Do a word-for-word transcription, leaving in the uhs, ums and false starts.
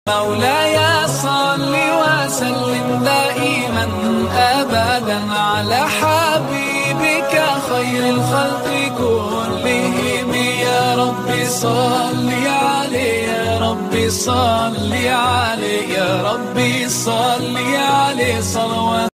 مولاي صل وسلم دائما أبدا على حبيبك خير الخلق كلهم. يا رب صل عليه، يا رب صل عليه، يا رب صل عليه صلوات